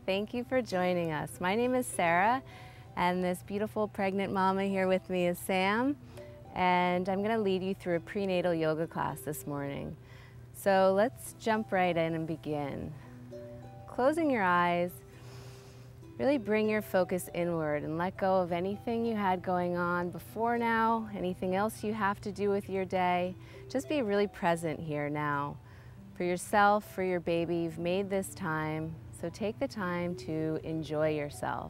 Thank you for joining us. My name is Sarah, and this beautiful pregnant mama here with me is Sam, and I'm going to lead you through a prenatal yoga class this morning. So let's jump right in and begin. Closing your eyes, really bring your focus inward and let go of anything you had going on before now, anything else you have to do with your day. Just be really present here now. For yourself, for your baby, you've made this time, so take the time to enjoy yourself.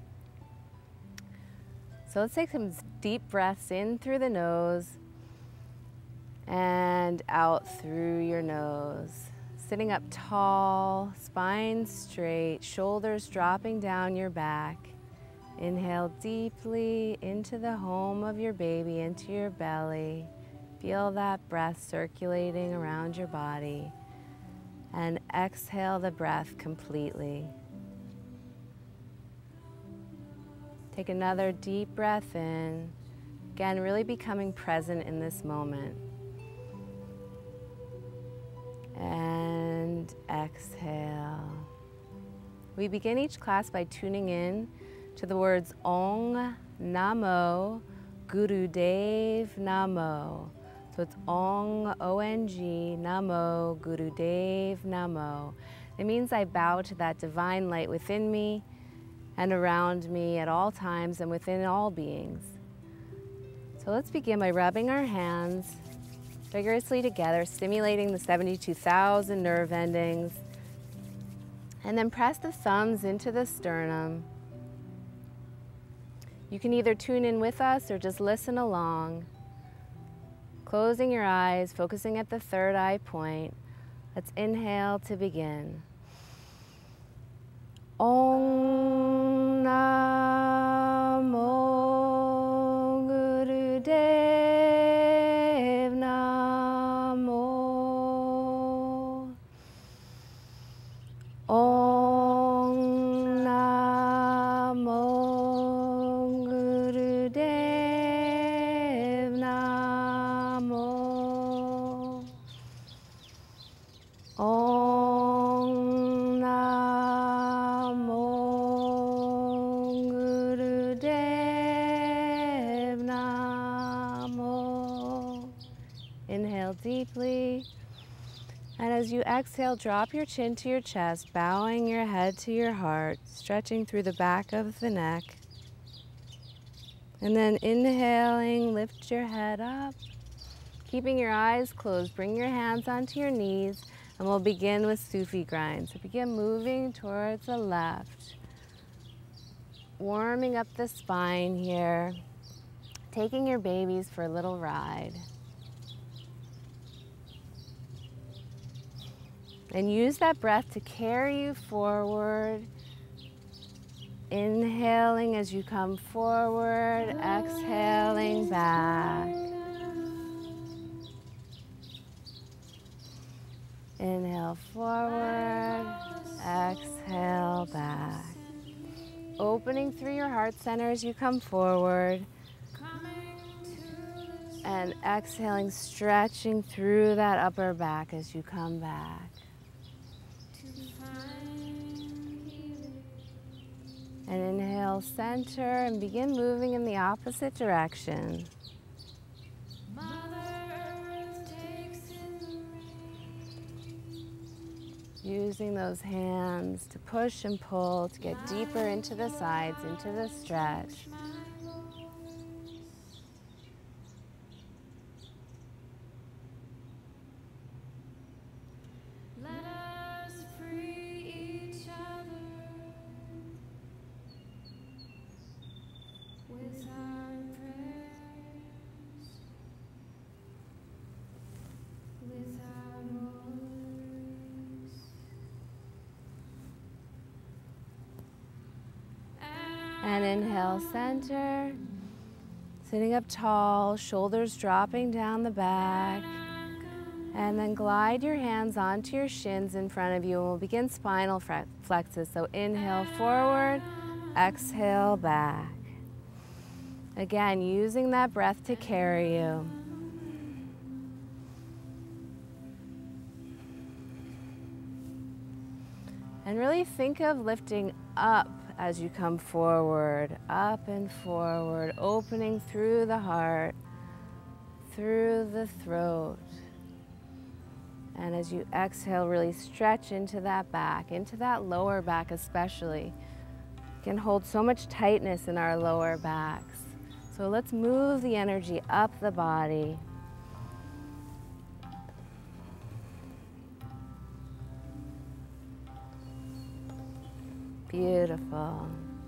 So let's take some deep breaths in through the nose and out through your nose. Sitting up tall, spine straight, shoulders dropping down your back. Inhale deeply into the home of your baby, into your belly. Feel that breath circulating around your body. And exhale the breath completely. Take another deep breath in. Again, really becoming present in this moment. And exhale. We begin each class by tuning in to the words Ong Namo Gurudev Namo. So it's Ong, O-N-G, Namo, Gurudev Namo. It means I bow to that divine light within me and around me at all times and within all beings. So let's begin by rubbing our hands vigorously together, stimulating the 72,000 nerve endings. And then press the thumbs into the sternum. You can either tune in with us or just listen along. Closing your eyes, focusing at the third eye point. Let's inhale to begin. Om Namo Gurudev Namo. Om Namo Gurudev Namo. Om Namo Gurudev Namo. Inhale deeply. And as you exhale, drop your chin to your chest, bowing your head to your heart, stretching through the back of the neck. And then inhaling, lift your head up. Keeping your eyes closed, bring your hands onto your knees, and we'll begin with Sufi grind. So begin moving towards the left, warming up the spine here, taking your babies for a little ride. And use that breath to carry you forward. Inhaling as you come forward, exhaling back. Inhale forward, exhale back. Opening through your heart center as you come forward. And exhaling, stretching through that upper back as you come back. And inhale, center, and begin moving in the opposite direction. Using those hands to push and pull, to get deeper into the sides, into the stretch. And inhale, center, sitting up tall, shoulders dropping down the back. And then glide your hands onto your shins in front of you, and we'll begin spinal flexes. So inhale forward, exhale back. Again, using that breath to carry you. And really think of lifting up as you come forward, up and forward, opening through the heart, through the throat. And as you exhale, really stretch into that back, into that lower back especially. You can hold so much tightness in our lower backs. So let's move the energy up the body. Beautiful.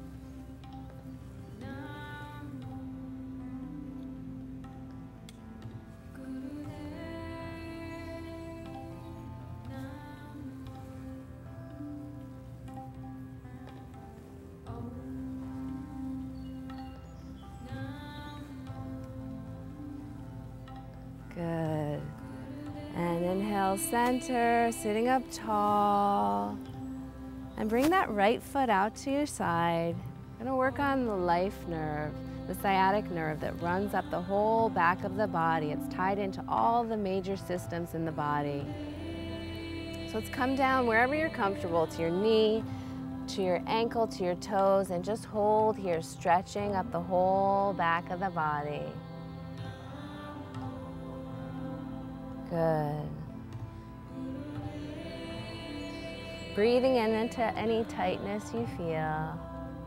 Good. And inhale, center, sitting up tall. And bring that right foot out to your side. We're gonna work on the life nerve, the sciatic nerve that runs up the whole back of the body. It's tied into all the major systems in the body. So let's come down wherever you're comfortable, to your knee, to your ankle, to your toes, and just hold here, stretching up the whole back of the body. Good. Breathing in into any tightness you feel.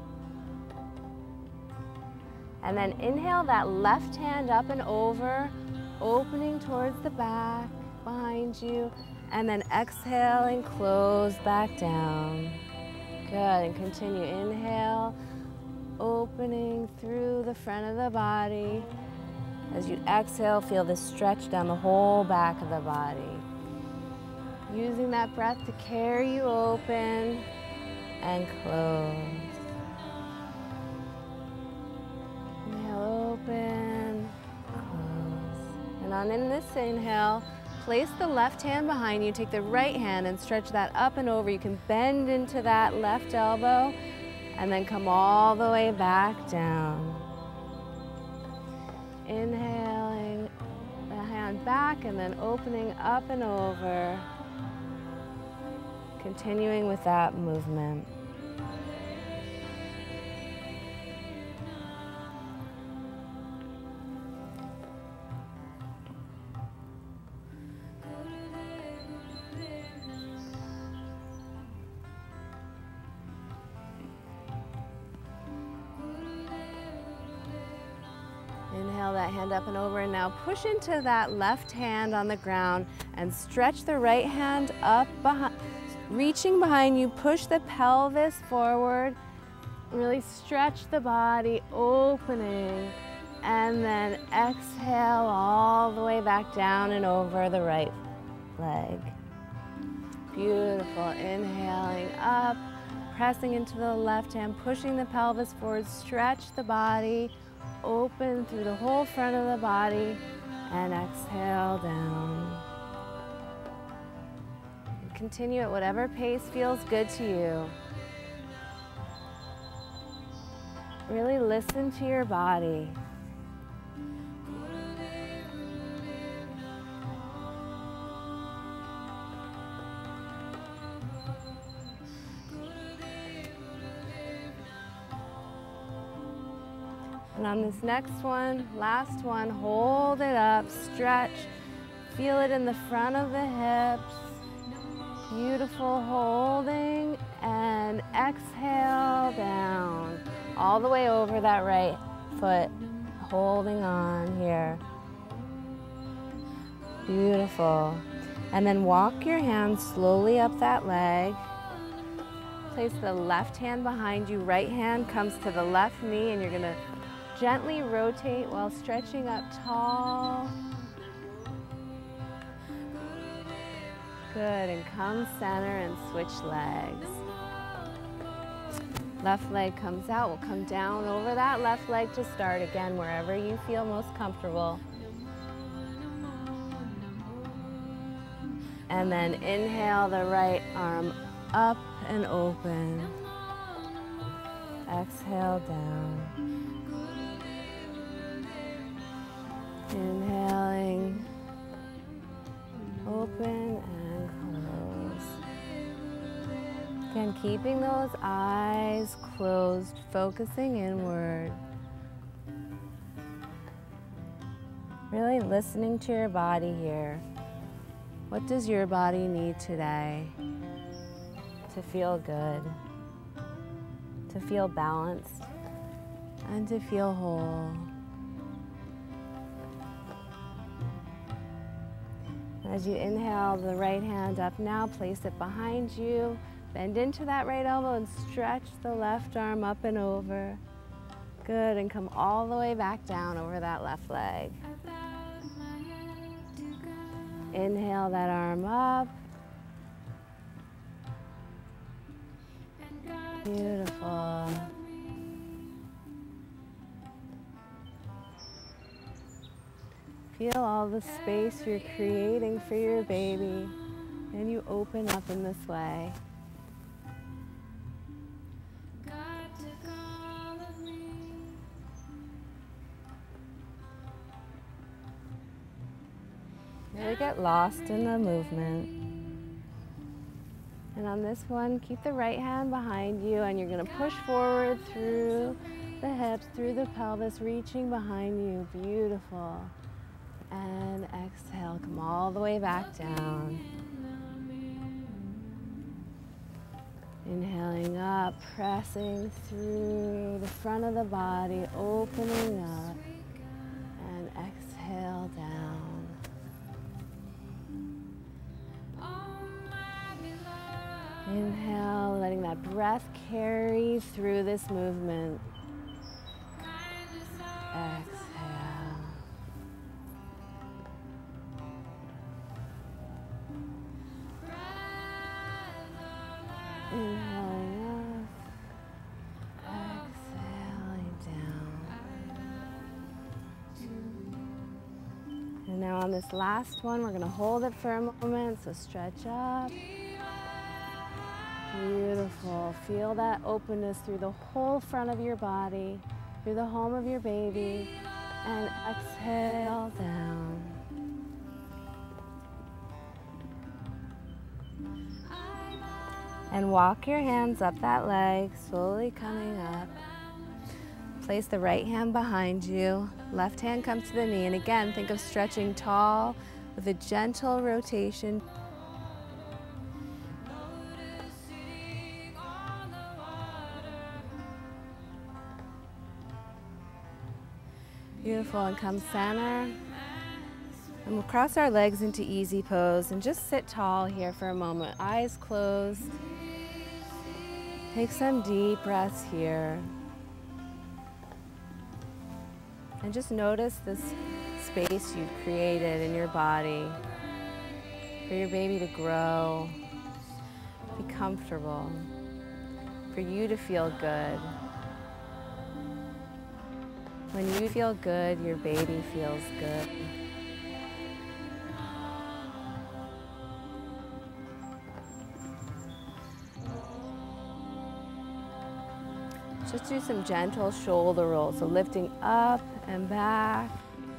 And then inhale that left hand up and over, opening towards the back, behind you. And then exhale and close back down. Good, and continue. Inhale, opening through the front of the body. As you exhale, feel this stretch down the whole back of the body. Using that breath to carry you open and close. Inhale, open, close. And on in this inhale, place the left hand behind you, take the right hand and stretch that up and over. You can bend into that left elbow and then come all the way back down. Inhaling the hand back and then opening up and over. Continuing with that movement. Inhale that hand up and over, and now push into that left hand on the ground and stretch the right hand up behind. Reaching behind you, push the pelvis forward, really stretch the body, opening, and then exhale all the way back down and over the right leg. Beautiful. Inhaling up, pressing into the left hand, pushing the pelvis forward, stretch the body, open through the whole front of the body, and exhale down. Continue at whatever pace feels good to you. Really listen to your body. And on this next one, last one, hold it up, stretch, feel it in the front of the hips. Beautiful, holding, and exhale down. All the way over that right foot, holding on here. Beautiful. And then walk your hands slowly up that leg. Place the left hand behind you, right hand comes to the left knee, and you're gonna gently rotate while stretching up tall. Good, and come center and switch legs. Left leg comes out, we'll come down over that left leg to start again, wherever you feel most comfortable. And then inhale the right arm up and open. Exhale down. Inhaling, open and close. Again, keeping those eyes closed, focusing inward. Really listening to your body here. What does your body need today to feel good, to feel balanced, and to feel whole? As you inhale the right hand up now, place it behind you. Bend into that right elbow and stretch the left arm up and over. Good, and come all the way back down over that left leg. Inhale that arm up. Beautiful. Feel all the space you're creating for your baby, and you open up in this way. Really get lost in the movement. And on this one, keep the right hand behind you, and you're going to push forward through the hips, through the pelvis, reaching behind you. Beautiful. And exhale, come all the way back down. Inhaling up, pressing through the front of the body, opening up, and exhale down. Inhale, letting that breath carry through this movement. Exhale. Inhaling up, exhaling down. And now on this last one, we're going to hold it for a moment, so stretch up. Beautiful. Feel that openness through the whole front of your body, through the home of your baby, and exhale down. And walk your hands up that leg, slowly coming up. Place the right hand behind you, left hand comes to the knee, and again, think of stretching tall with a gentle rotation. Beautiful, and come center. And we'll cross our legs into easy pose and just sit tall here for a moment. Eyes closed. Take some deep breaths here. And just notice this space you've created in your body for your baby to grow, be comfortable, for you to feel good. When you feel good, your baby feels good. Just do some gentle shoulder rolls, so lifting up and back.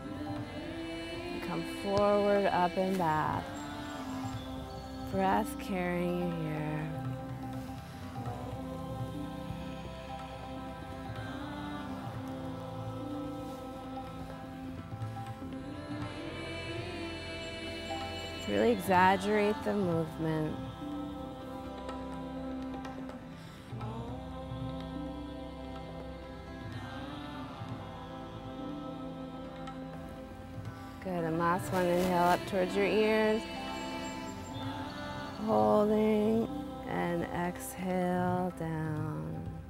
Come forward, up and back. Breath carrying you here. Really exaggerate the movement. Good, and last one, inhale up towards your ears. Holding, and exhale down.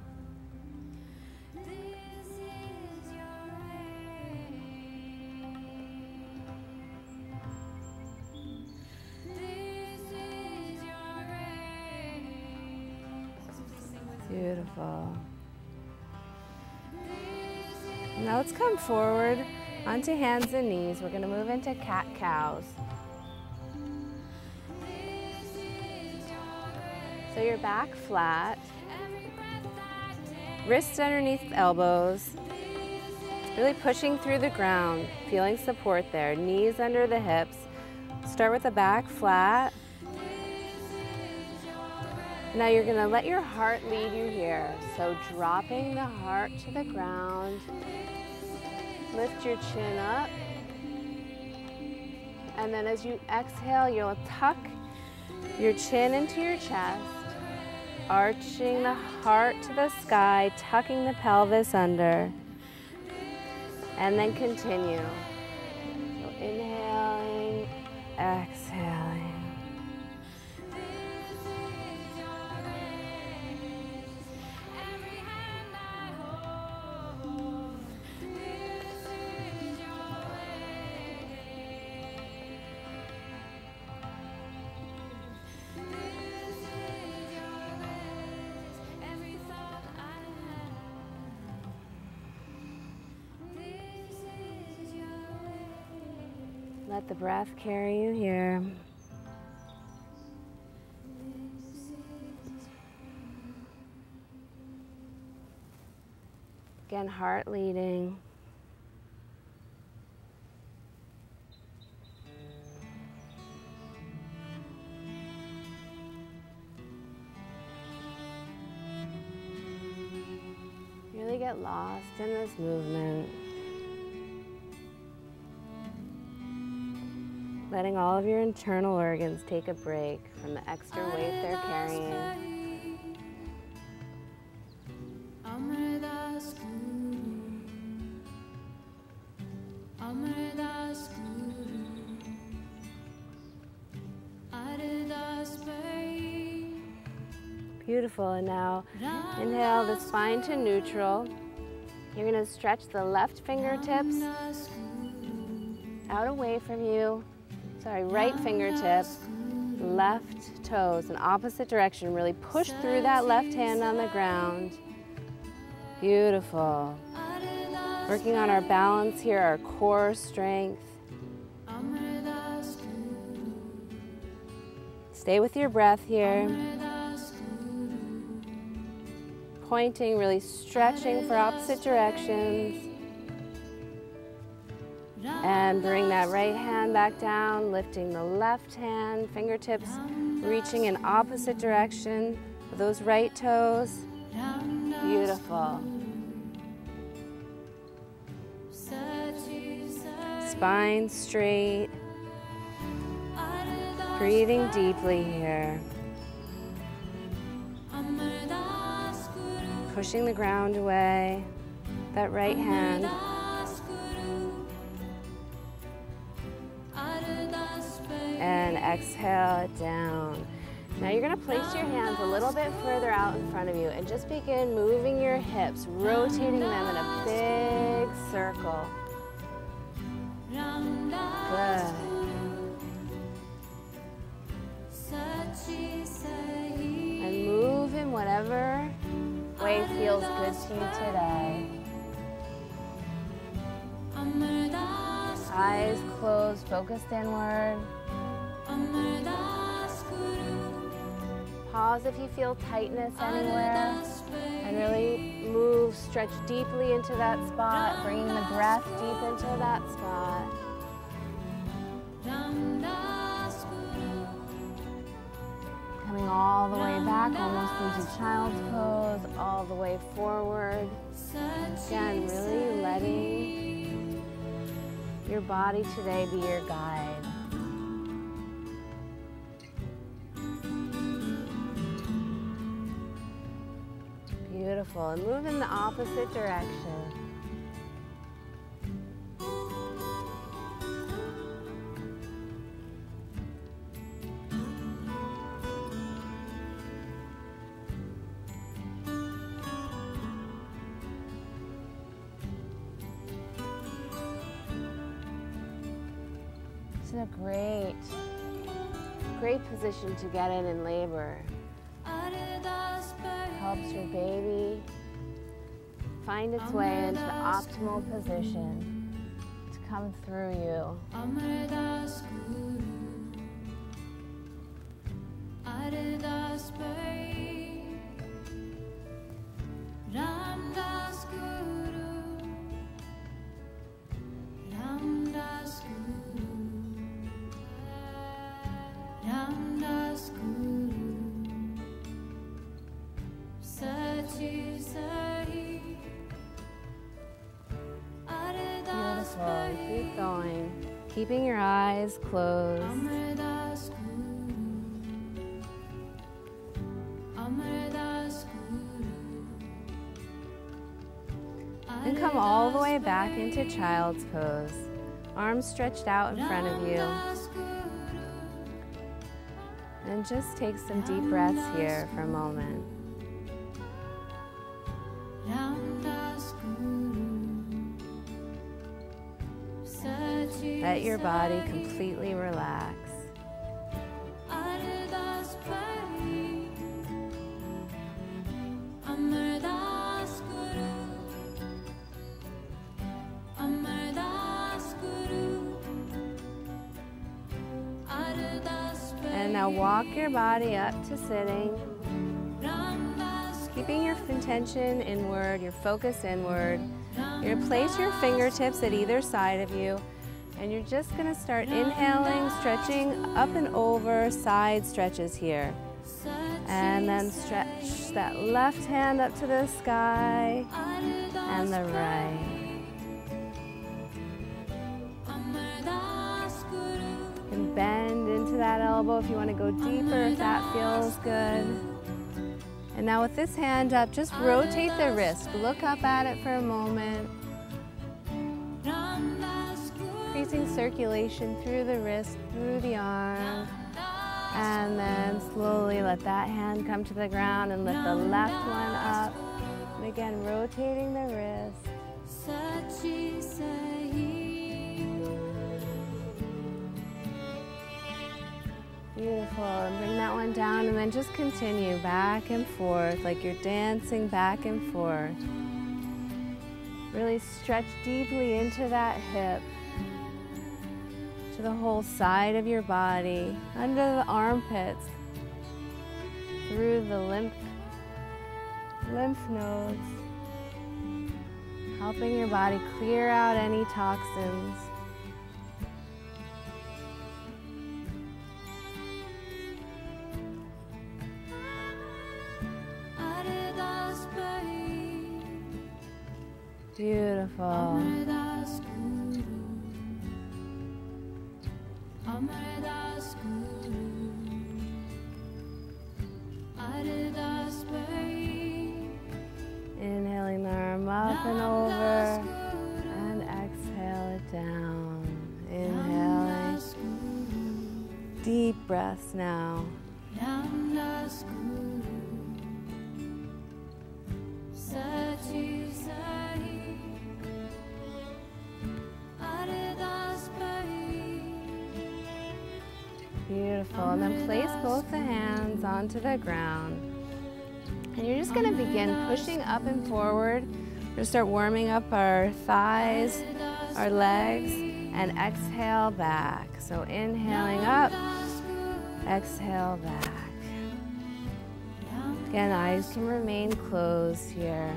Beautiful. Now let's come forward onto hands and knees. We're going to move into cat-cows. So your back flat, wrists underneath elbows, really pushing through the ground, feeling support there, knees under the hips. Start with the back flat. Now you're going to let your heart lead you here. So dropping the heart to the ground. Lift your chin up. And then as you exhale, you'll tuck your chin into your chest, arching the heart to the sky, tucking the pelvis under. And then continue. So inhaling, exhaling. Let the breath carry you here. Again, heart leading. Really get lost in this movement. Letting all of your internal organs take a break from the extra weight they're carrying. Beautiful, and now inhale the spine to neutral. You're going to stretch the left fingertips out away from you. Sorry, right fingertip, left toes in opposite direction. Really push through that left hand on the ground. Beautiful. Working on our balance here, our core strength. Stay with your breath here. Pointing, really stretching for opposite directions. And bring that right hand back down, lifting the left hand, fingertips reaching in opposite direction with those right toes. Beautiful. Spine straight. Breathing deeply here. Pushing the ground away, that right hand. And exhale it down. Now you're going to place your hands a little bit further out in front of you and just begin moving your hips, rotating them in a big circle. Good. And move in whatever way feels good to you today. Eyes closed, focused inward. Pause if you feel tightness anywhere, and really move, stretch deeply into that spot, bringing the breath deep into that spot. Coming all the way back, almost into child's pose, all the way forward. Again, really letting your body today be your guide. Beautiful, and move in the opposite direction. It's a great position to get in labor. Helps your baby find its way into the optimal position to come through you. keeping your eyes closed. And come all the way back into child's pose. Arms stretched out in front of you. And just take some deep breaths here for a moment. Let your body completely relax. And now walk your body up to sitting, keeping your intention inward, your focus inward. You're going to place your fingertips at either side of you, and you're just going to start inhaling, stretching up and over, side stretches here. And then stretch that left hand up to the sky and the right. You can bend into that elbow if you want to go deeper, if that feels good. And now with this hand up, just rotate the wrist. Look up at it for a moment. Increasing circulation through the wrist, through the arm. And then slowly let that hand come to the ground and lift the left one up. And again, rotating the wrist. Beautiful, and bring that one down and then just continue back and forth like you're dancing back and forth. Really stretch deeply into that hip, to the whole side of your body, under the armpits, through the lymph nodes, helping your body clear out any toxins. Beautiful. Inhaling the arm up and over, and exhale it down. Inhaling. Deep breaths now. Beautiful, and then place both the hands onto the ground. And you're just gonna begin pushing up and forward. We're gonna start warming up our thighs, our legs, and exhale back. So inhaling up, exhale back. Again, eyes can remain closed here.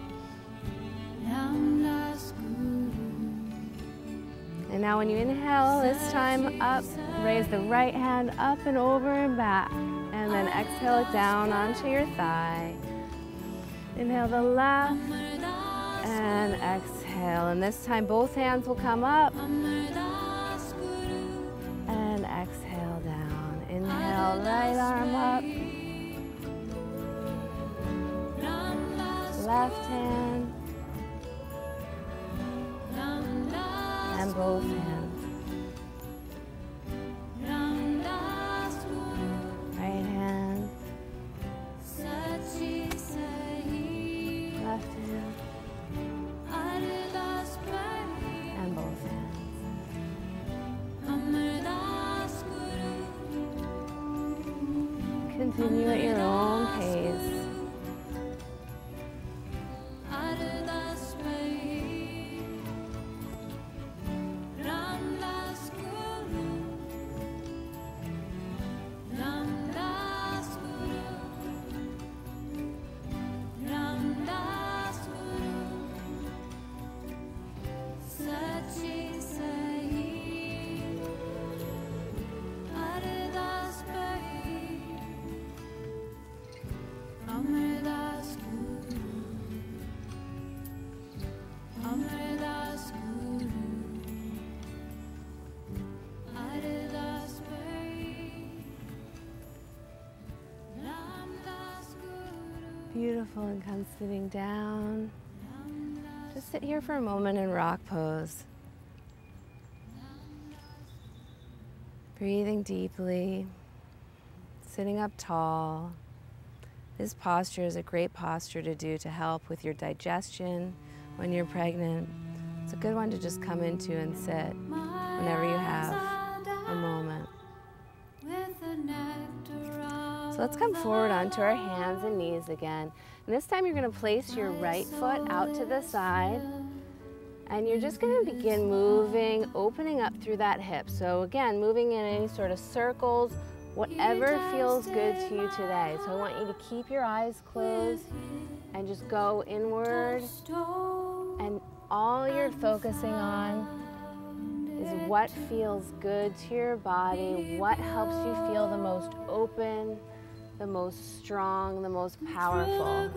And now when you inhale, this time up, raise the right hand up and over and back. And then exhale it down onto your thigh. Inhale the left and exhale. And this time both hands will come up and exhale down. Inhale, right arm up. Left hand. And both hands. Right hand. Left hand. And both hands. Continue at your own pace. Beautiful, and come sitting down. Just sit here for a moment in rock pose. Breathing deeply, sitting up tall. This posture is a great posture to do to help with your digestion when you're pregnant. It's a good one to just come into and sit whenever you have a moment. So let's come forward onto our hands and knees again. And this time you're going to place your right foot out to the side. And you're just going to begin moving, opening up through that hip. So again, moving in any sort of circles, whatever feels good to you today. So I want you to keep your eyes closed and just go inward. And all you're focusing on is what feels good to your body, what helps you feel the most open, the most strong, the most powerful.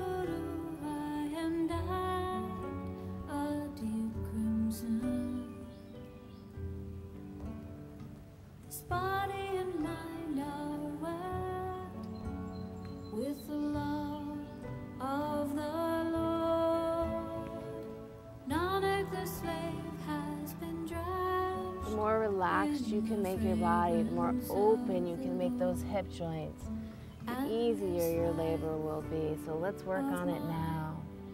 The more relaxed you can make your body, the more open you can make those hip joints, the easier your labor will be. So let's work on it now.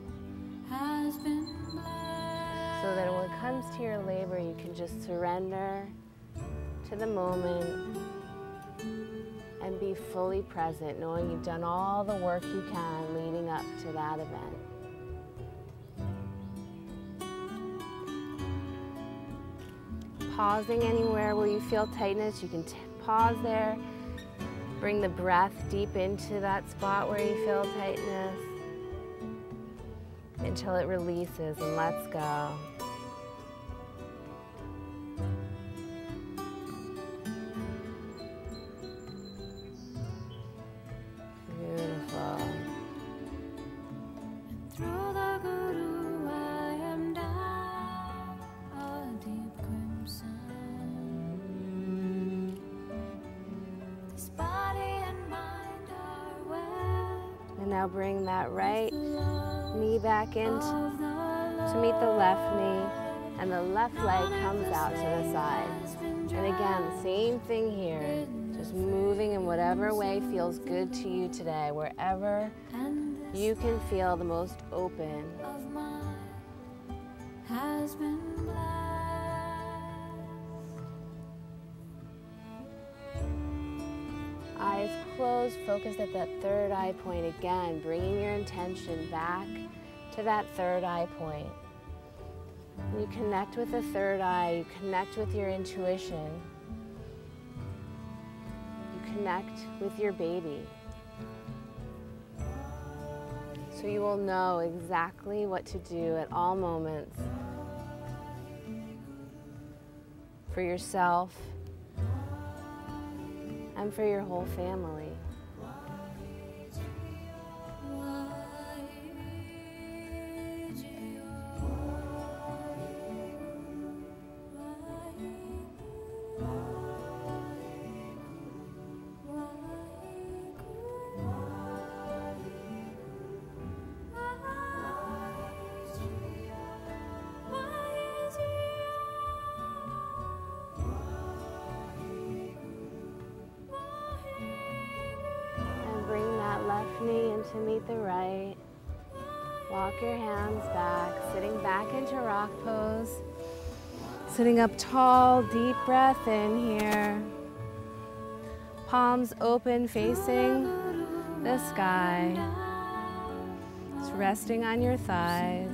So that when it comes to your labor, you can just surrender to the moment and be fully present, knowing you've done all the work you can leading up to that event. Pausing anywhere where you feel tightness, you can pause there. Bring the breath deep into that spot where you feel tightness until it releases and lets go. Beautiful. And now bring that right knee back in to meet the left knee, and the left leg comes out to the side. And again, same thing here, just moving in whatever way feels good to you today, wherever you can feel the most open. Eyes closed, focused at that third eye point again, bringing your intention back to that third eye point. You connect with the third eye, you connect with your intuition, you connect with your baby. So you will know exactly what to do at all moments for yourself and for your whole family. Left knee in to meet the right. Walk your hands back, sitting back into rock pose. Sitting up tall, deep breath in here. Palms open, facing the sky. Just resting on your thighs.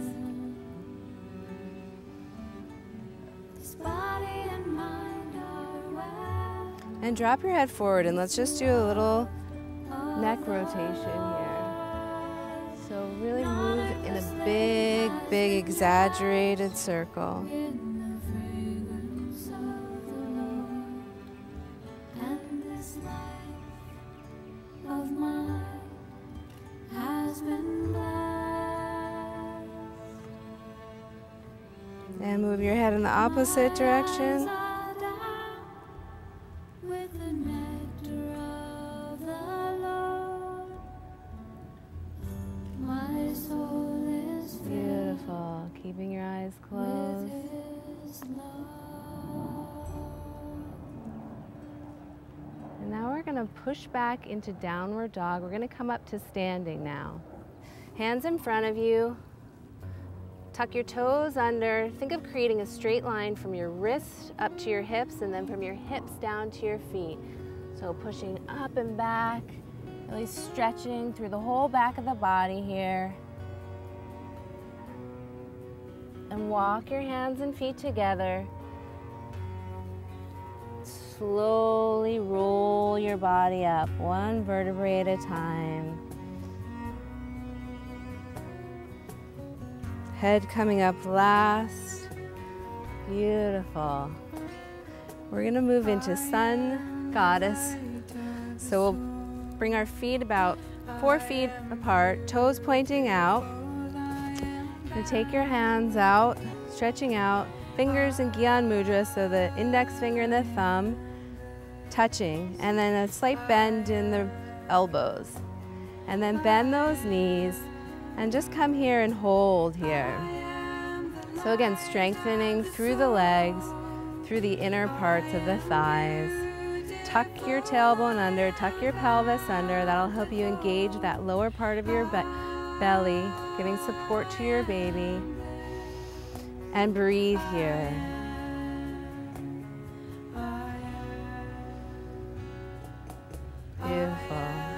And drop your head forward, and let's just do a little neck rotation here. So really move in a big, big exaggerated circle. And move your head in the opposite direction. and push back into downward dog. We're going to come up to standing now. Hands in front of you. Tuck your toes under. Think of creating a straight line from your wrist up to your hips and then from your hips down to your feet. So pushing up and back, really stretching through the whole back of the body here. And walk your hands and feet together. Slowly roll your body up, one vertebrae at a time. Head coming up last. Beautiful. We're going to move into Sun Goddess. So we'll bring our feet about 4 feet apart, toes pointing out. And take your hands out, stretching out, fingers in Gyan Mudra, so the index finger and the thumb touching, and then a slight bend in the elbows. And then bend those knees and just come here and hold here. So again, strengthening through the legs, through the inner parts of the thighs. Tuck your tailbone under, tuck your pelvis under. That'll help you engage that lower part of your belly, giving support to your baby. And breathe here. Beautiful.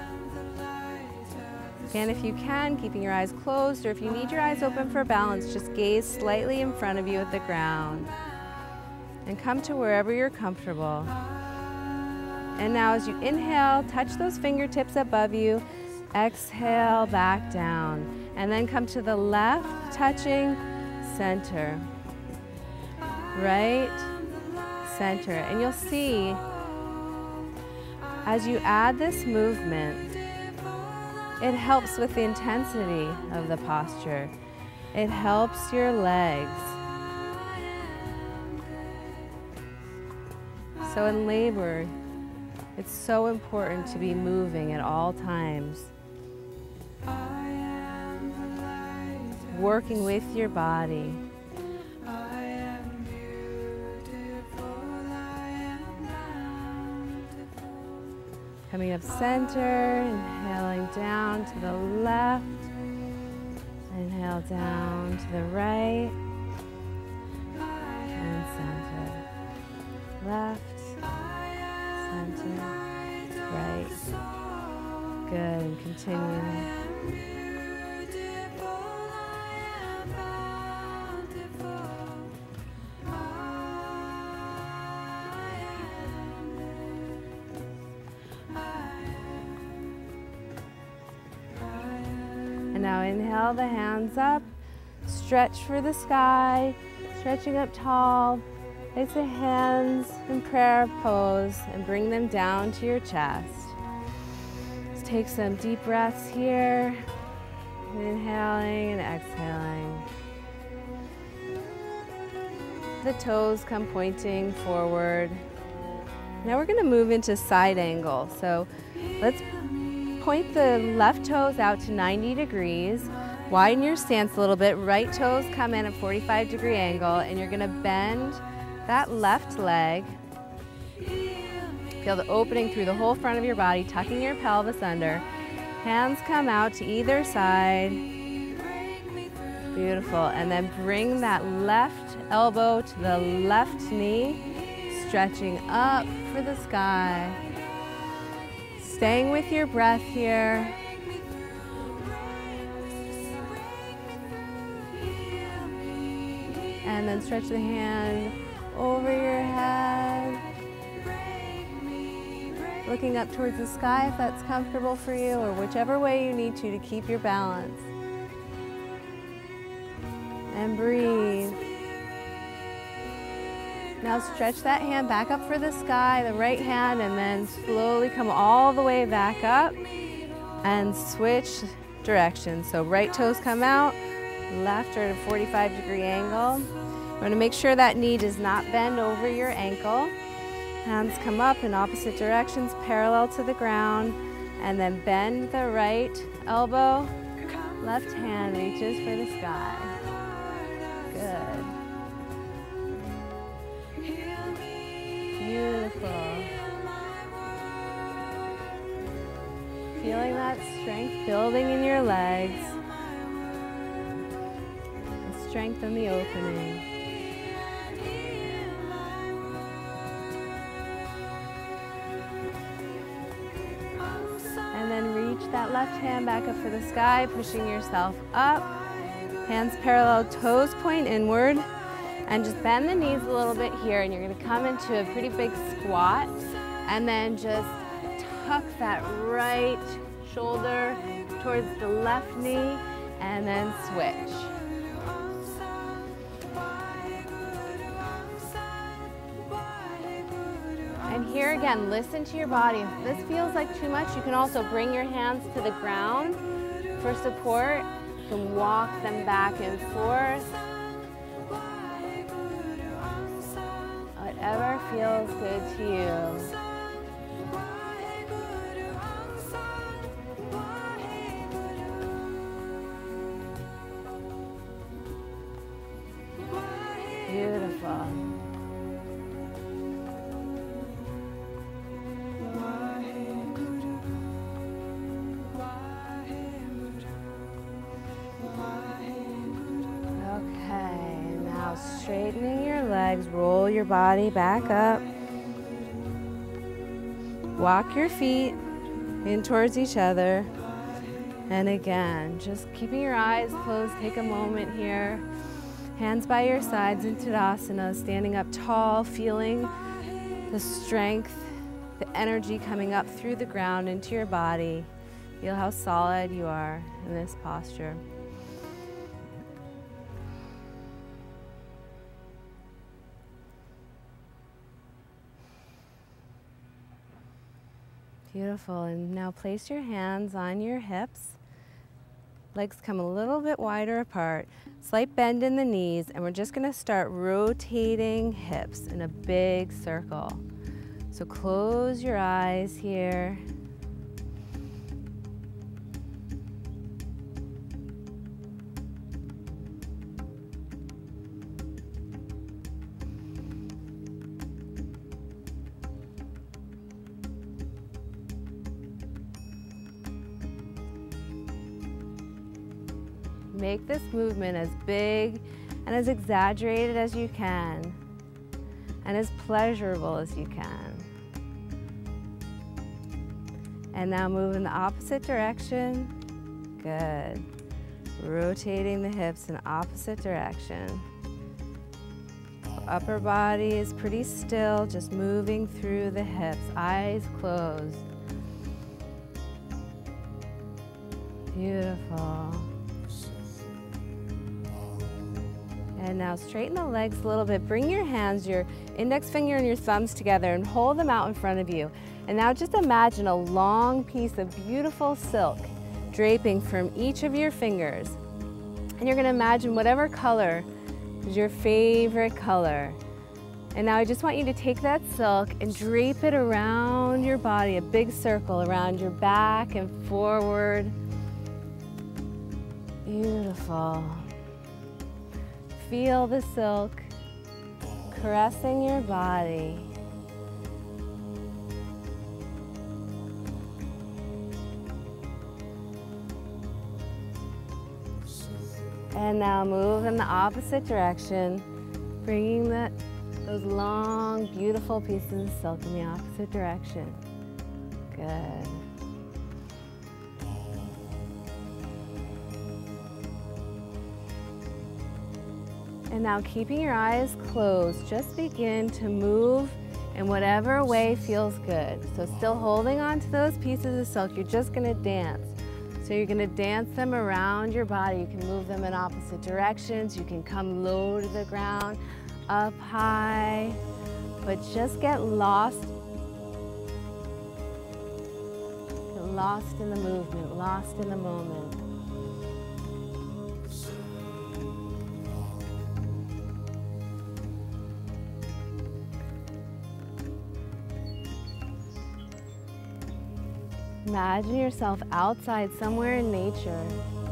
Again, if you can, keeping your eyes closed, or if you need your eyes open for balance, just gaze slightly in front of you at the ground. And come to wherever you're comfortable. And now as you inhale, touch those fingertips above you. Exhale, back down. And then come to the left, touching center. Right, center. And you'll see, as you add this movement, it helps with the intensity of the posture. It helps your legs. So in labor, it's so important to be moving at all times. Working with your body. Coming up center, inhaling down to the left, inhale down to the right, and center. Left, center, right. Good, and continue. Now inhale the hands up, stretch for the sky, stretching up tall. Place the hands in prayer pose and bring them down to your chest. Just take some deep breaths here, inhaling and exhaling. The toes come pointing forward. Now we're going to move into side angle. So let's point the left toes out to 90 degrees. Widen your stance a little bit. Right toes come in at 45-degree angle, and you're going to bend that left leg. Feel the opening through the whole front of your body, tucking your pelvis under. Hands come out to either side. Beautiful. And then bring that left elbow to the left knee, stretching up for the sky. Staying with your breath here. And then stretch the hand over your head. Looking up towards the sky if that's comfortable for you, or whichever way you need to keep your balance. And breathe. Now stretch that hand back up for the sky, the right hand, and then slowly come all the way back up and switch directions. So right toes come out, left are at a 45-degree angle. You want to make sure that knee does not bend over your ankle. Hands come up in opposite directions, parallel to the ground, and then bend the right elbow. Left hand reaches for the sky. Good. Beautiful. Feeling that strength building in your legs. And strength in the opening. And then reach that left hand back up for the sky, pushing yourself up. Hands parallel, toes point inward. And just bend the knees a little bit here, and you're going to come into a pretty big squat. And then just tuck that right shoulder towards the left knee, and then switch. And here again, listen to your body. If this feels like too much, you can also bring your hands to the ground for support. You can walk them back and forth. Whatever feels good to you. Beautiful. Okay, now straightening your legs, roll your body back up. Walk your feet in towards each other. And again, just keeping your eyes closed, take a moment here. Hands by your sides in Tadasana, standing up tall, feeling the strength, the energy coming up through the ground into your body. Feel how solid you are in this posture. Beautiful, and now place your hands on your hips. Legs come a little bit wider apart. Slight bend in the knees, and we're just going to start rotating hips in a big circle. So close your eyes here. Make this movement as big and as exaggerated as you can, and as pleasurable as you can. And now move in the opposite direction. Good. Rotating the hips in opposite direction. Upper body is pretty still, just moving through the hips, eyes closed. Beautiful. And now straighten the legs a little bit. Bring your hands, your index finger and your thumbs together, and hold them out in front of you. And now just imagine a long piece of beautiful silk draping from each of your fingers. And you're going to imagine whatever color is your favorite color. And now I just want you to take that silk and drape it around your body, a big circle around your back and forward. Beautiful. Feel the silk caressing your body. And now move in the opposite direction, bringing those long, beautiful pieces of silk in the opposite direction. Good. And now keeping your eyes closed, just begin to move in whatever way feels good. So still holding on to those pieces of silk, you're just going to dance. So you're going to dance them around your body. You can move them in opposite directions. You can come low to the ground, up high, but just get lost. Get lost in the movement, lost in the moment. Imagine yourself outside somewhere in nature,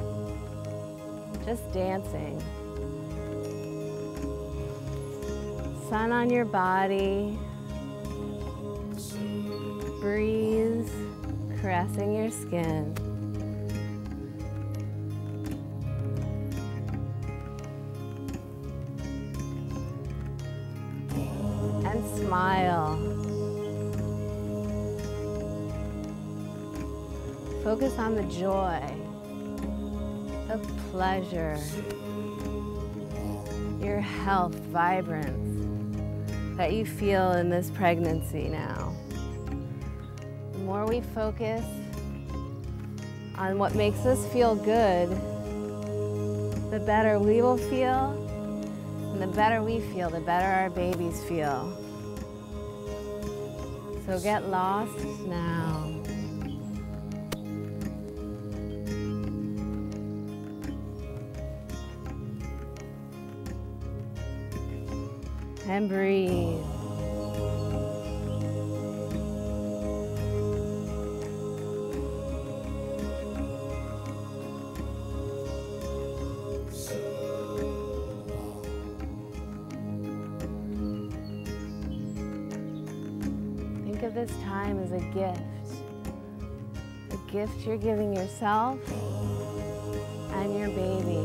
just dancing. Sun on your body, breeze caressing your skin. And smile. Focus on the joy, the pleasure, your health, vibrance that you feel in this pregnancy now. The more we focus on what makes us feel good, the better we will feel, and the better we feel, the better our babies feel. So get lost now. And breathe. Think of this time as a gift you're giving yourself and your baby.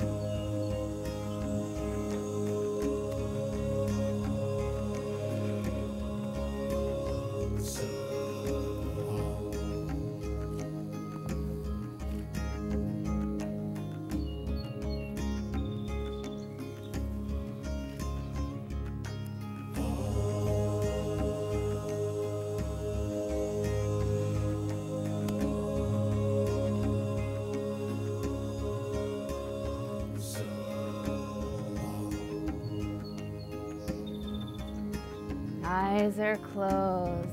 Eyes are closed.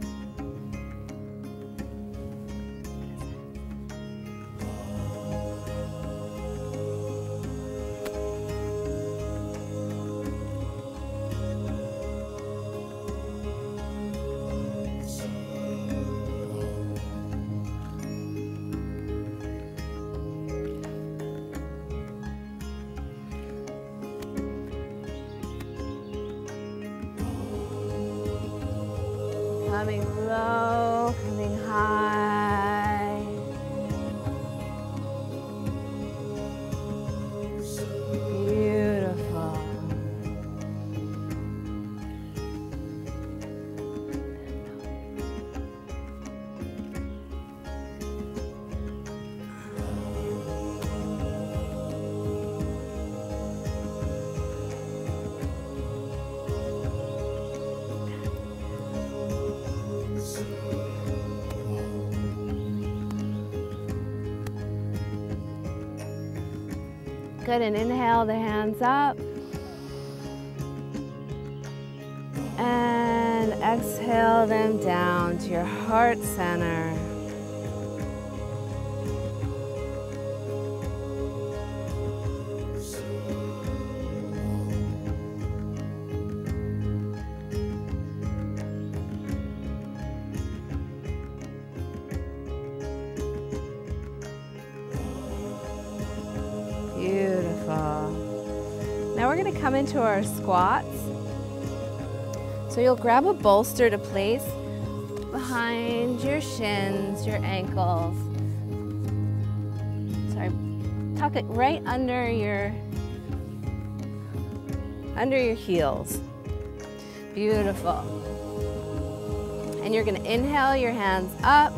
Coming low, coming high. Beautiful. Good, and inhale the hands up. And exhale them down to your heart center. Beautiful. Now we're going to come into our squats. So you'll grab a bolster to place behind your shins, your ankles. Sorry, tuck it right under your heels. Beautiful. And you're going to inhale your hands up,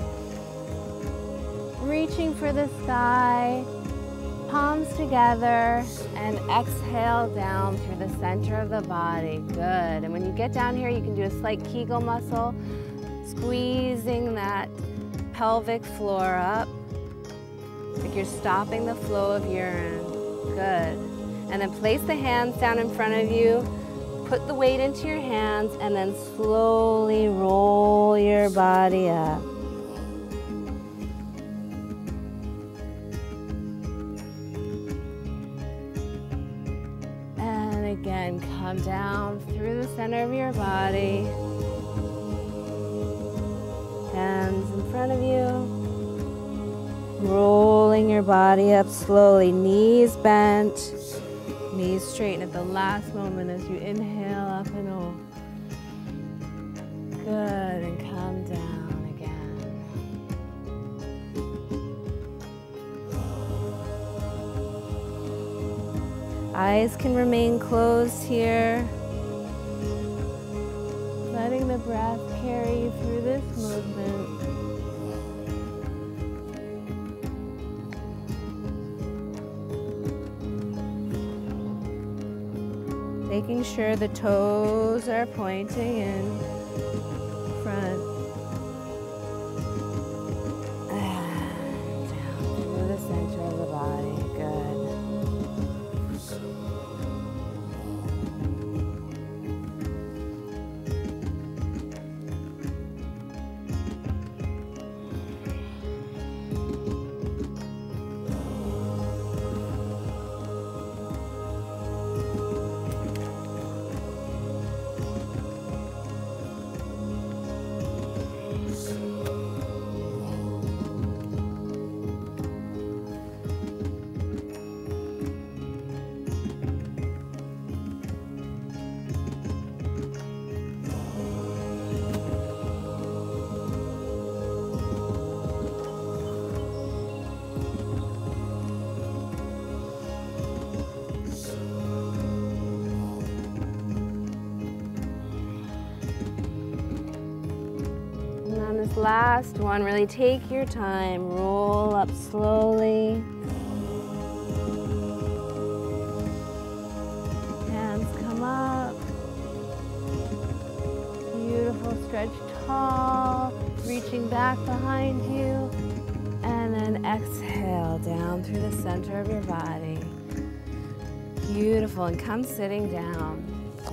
reaching for the sky. Palms together, and exhale down through the center of the body. Good. And when you get down here, you can do a slight Kegel muscle, squeezing that pelvic floor up, like you're stopping the flow of urine. Good. And then place the hands down in front of you, put the weight into your hands, and then slowly roll your body up. Again, come down through the center of your body. Hands in front of you. Rolling your body up slowly. Knees bent. Knees straighten at the last moment as you inhale up and over. Good, and come down again. Eyes can remain closed here. Letting the breath carry you through this movement. Making sure the toes are pointing in front. And down through the center of the body. Good. This last one, really take your time. Roll up slowly. Hands come up. Beautiful, stretch tall, reaching back behind you. And then exhale down through the center of your body. Beautiful, and come sitting down.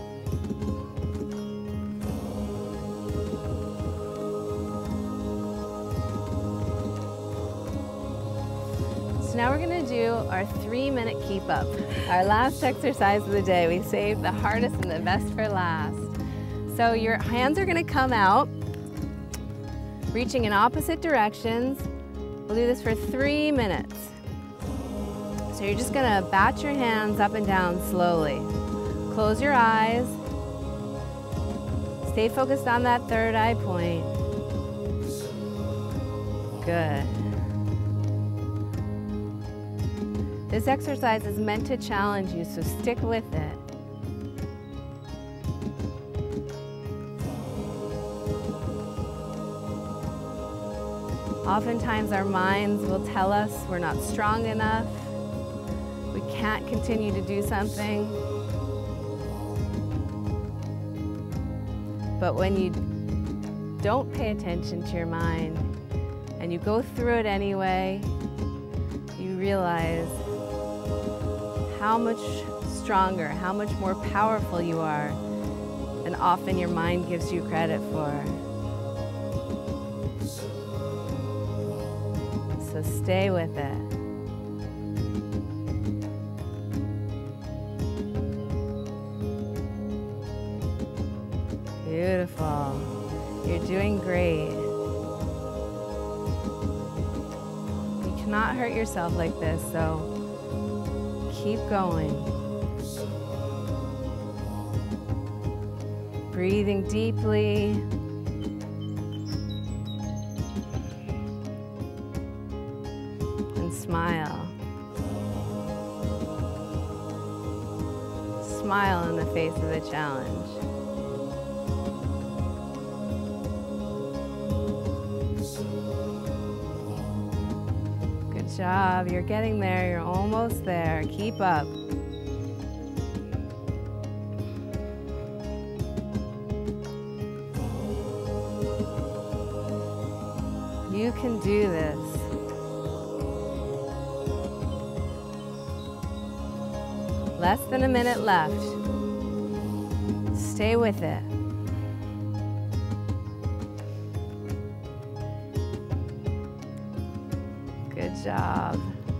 So now we're gonna do our 3-minute keep up. Our last exercise of the day. We saved the hardest and the best for last. So your hands are gonna come out, reaching in opposite directions. We'll do this for 3 minutes. So you're just gonna bat your hands up and down slowly. Close your eyes. Stay focused on that third eye point. Good. This exercise is meant to challenge you, so stick with it. Oftentimes our minds will tell us we're not strong enough, we can't continue to do something. But when you don't pay attention to your mind and you go through it anyway, you realize how much stronger, how much more powerful you are than often your mind gives you credit for. So stay with it. Beautiful. You're doing great. You cannot hurt yourself like this, so keep going. Breathing deeply. And smile. Smile in the face of the challenge. Good job. You're getting there. You're almost there. Keep up. You can do this. Less than a minute left. Stay with it. Good job.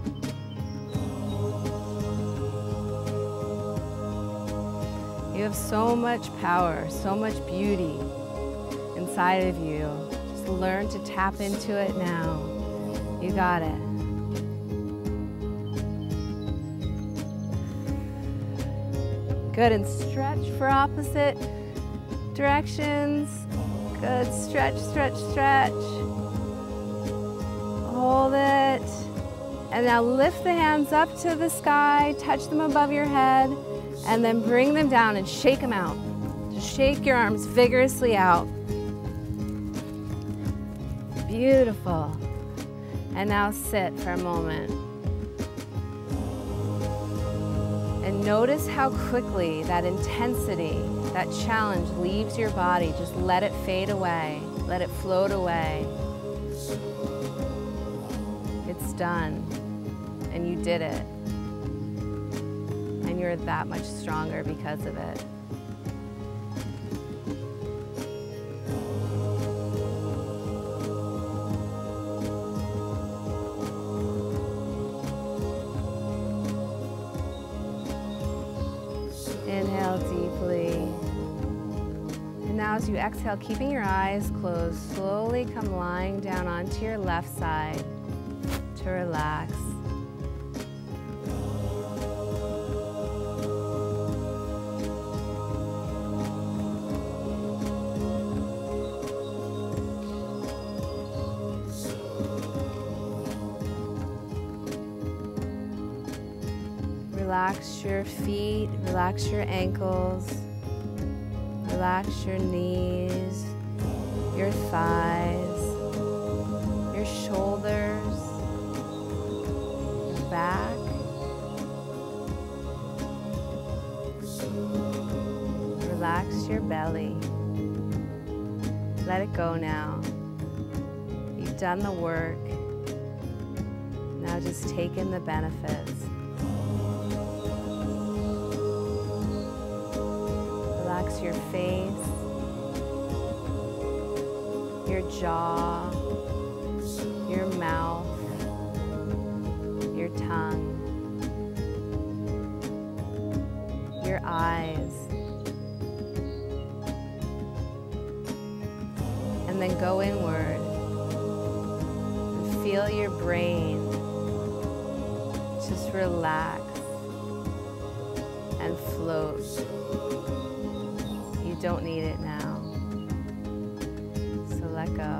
You have so much power, so much beauty inside of you. Just learn to tap into it now. You got it. Good, and stretch for opposite directions. Good, stretch, stretch, stretch. Hold it, And now lift the hands up to the sky, touch them above your head, and then bring them down and shake them out. Just shake your arms vigorously out. Beautiful. And now sit for a moment. And notice how quickly that intensity, that challenge leaves your body. Just let it fade away. Let it float away. It's done. And you did it. And you're that much stronger because of it. Inhale deeply. And now as you exhale, keeping your eyes closed, slowly come lying down onto your left side to relax. Relax your feet, relax your ankles, relax your knees, your thighs, your shoulders, your back, relax your belly. Let it go now. You've done the work. Now just take in the benefits. Relax your face, your jaw, your mouth, your tongue, your eyes, and then go inward and feel your brain just relax and float. You don't need it now, so let go.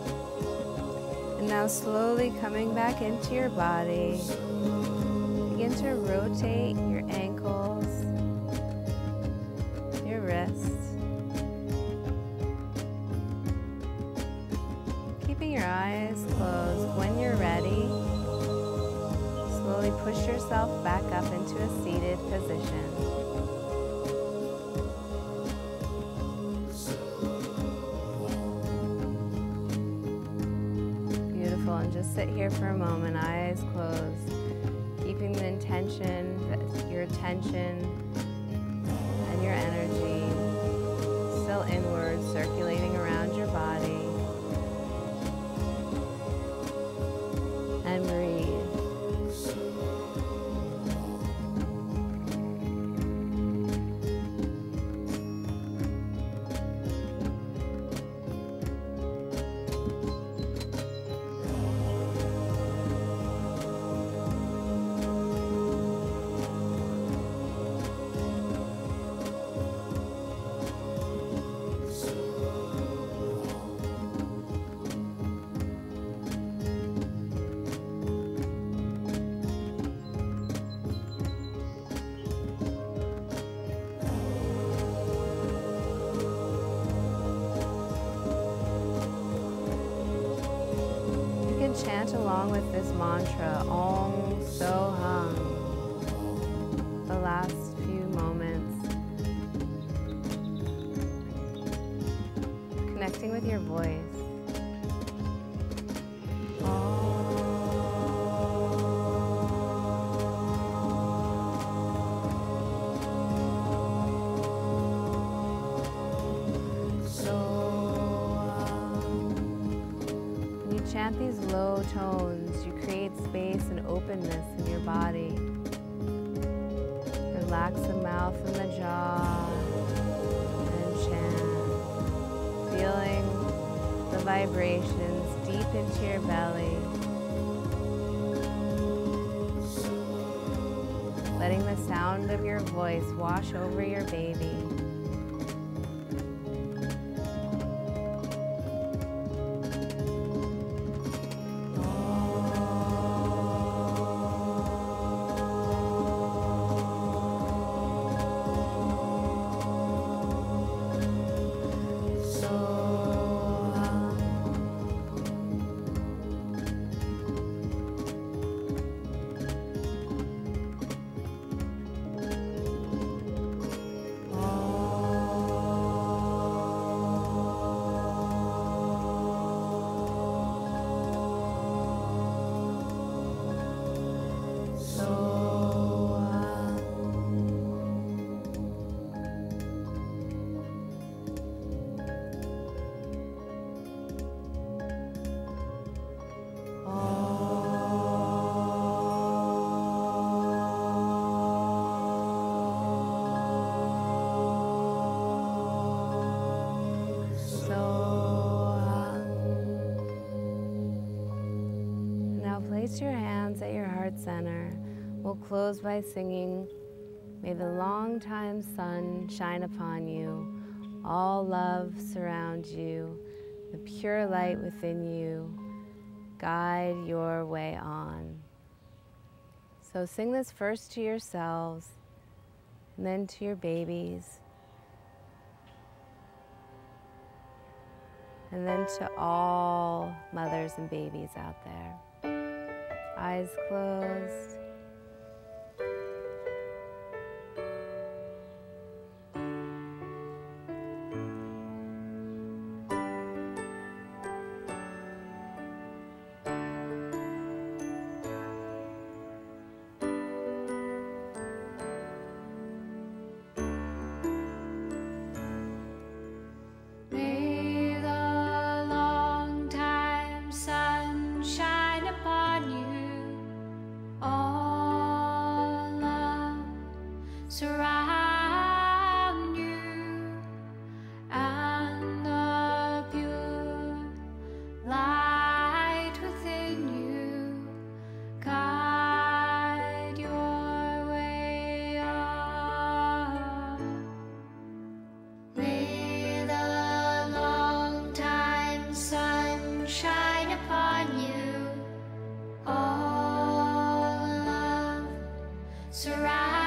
Now slowly coming back into your body, begin to rotate your ankles, your wrists, keeping your eyes closed. When you're ready, slowly push yourself back up into a seated position. Beautiful, and just sit here for a moment, eyes closed, keeping the intention, your attention and your energy still inward, circulating around your body. And breathe. Chant along with this mantra, Om So Hum, the last few moments. Connecting with your voice. Chant these low tones, you create space and openness in your body. Relax the mouth and the jaw and chant, feeling the vibrations deep into your belly, letting the sound of your voice wash over your baby. Place your hands at your heart center. We'll close by singing, May the long time sun shine upon you, all love surround you, the pure light within you guide your way on. So sing this first to yourselves and then to your babies, and then to all mothers and babies out there. Eyes closed. surround